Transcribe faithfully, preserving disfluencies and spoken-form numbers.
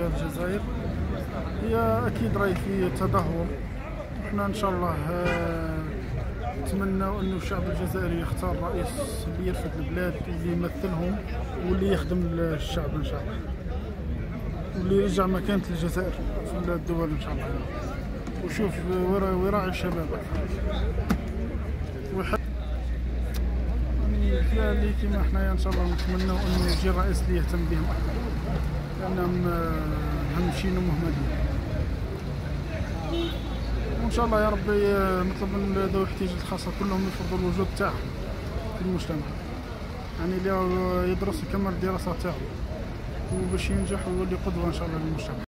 فيها الجزائر هي اكيد راهي في تدهور. احنا ان شاء الله نتمنوا انه الشعب الجزائري يختار رئيس اللي يرفد البلاد واللي يمثلهم واللي يخدم الشعب ان شاء الله، واللي يرجع مكانة الجزائر في الدول ان شاء الله، وشوف ويراعي الشباب ويحب يعني اللي كيما حنايا ان شاء الله نتمنوا انه يجي رئيس اللي يهتم بهم اكثر، لانهم مهمشين ومهملين. وان شاء الله يا ربي نطلب من ذوي الاحتياجات الخاصه كلهم يفرضوا الوجود تاعهم في المجتمع، يعني اللي يدرس يكمل الدراسه تاعو وباش ينجح ويولي قدوه ان شاء الله للمجتمع.